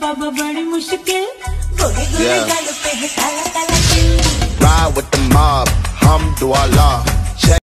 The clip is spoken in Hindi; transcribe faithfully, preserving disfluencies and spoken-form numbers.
बाबा बड़ी मुश्किल गोरे गोरे Yeah. गालों पे है काला काला तिल। Ride with the mob, hum do Allah.